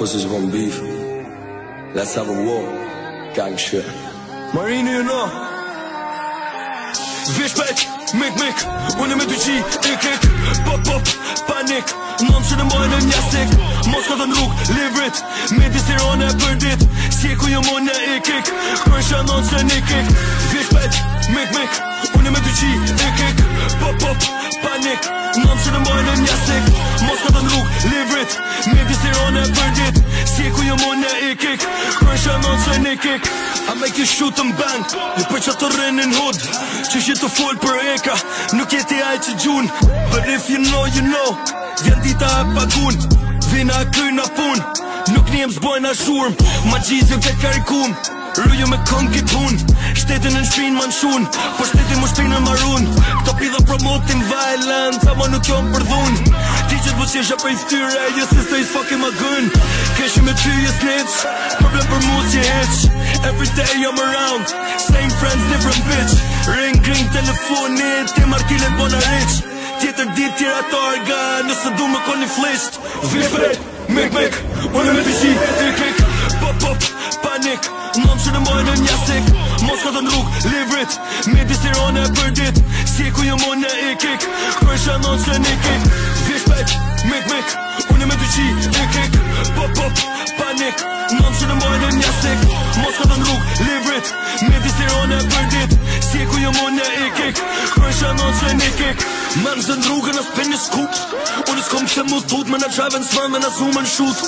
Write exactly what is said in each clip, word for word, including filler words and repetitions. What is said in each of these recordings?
pussies want beef. Let's have a war. Gang shit. Marine, you know. Zwiesz peć, myk myk, unë me dy qi, ik ik, pop pop, panik, nëmë që në mojnë në njësik, mos ka të në rrug, livrit, me distirone për dit, si e ku jo mojnë në ik ik, kërësha nëmë që në ik ik, zwiesz peć, myk myk, unë me dy qi, ik ik, pop pop, panik, nëmë që në mojnë në njësik, mos ka të në rrug, livrit, me distirone për dit, si e ku jo mojnë në ik ik, kërësha nëmë që në ik ik, I make you shoot them bang, ju për që të rënin hood, që shi të full për eka, nuk jeti aj që gjun, but if you know, you know, vjen dita e pagun, vina e kryna pun, nuk njem zbojna shurm, ma gjizjo këtë karikum, rruju me këngi pun, shtetin në shpin man shun, po shtetin më shpin në marun, këto pidha promotin violence, ama nuk jo më përdhun, ti që t'bu qesha për i ftyre, your sister is fucking my gun, keshi me ty je snitch, problem për mu si hitch, every day I'm around, same friends, different bitch, ring ring telefonit, ti markilet bona rich, tjetër dit tjera targa, nëse du me koni flisht, zvish prej, mik mik, unë me të qi, ik ik, pop pop, panik, nëmë që në mojnë në njësik, mos ka të në rrug, livrit, me distirone për dit, si e ku jo mojnë në ik ik, kërësha nëmë që në ik ik, zvish prej, mik mik, unë me të qi, ik ik, pop pop, panik, nëmë që në mojnë në njësik, mos ka të në rrug, livrit, me distirone për dit, si e ku jo mojnë në ik ik, kërësha nëmë që në ik ik, men zë në rrugën në spin një skup, unë s'kom që mu tut, me në drive and sman, me në zoom and shoot.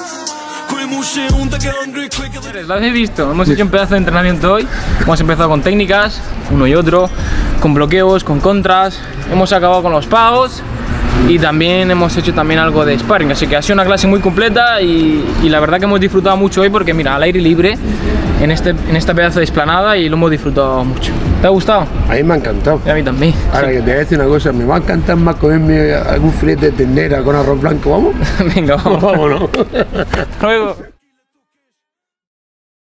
Lo habéis visto, hemos hecho un pedazo de entrenamiento hoy. Hemos empezado con técnicas, uno y otro, con bloqueos, con contras, hemos acabado con los pagos y también hemos hecho también algo de sparring, así que ha sido una clase muy completa y, y la verdad que hemos disfrutado mucho hoy porque mira, al aire libre, en este, en esta pedazo de explanada y lo hemos disfrutado mucho. ¿Te ha gustado? A mí me ha encantado. Y a mí también. Ahora sí. Que te voy a decir una cosa, me va a encantar más comerme algún filete de ternera con arroz blanco, ¿vamos? Venga, vamos. Vámonos. Luego.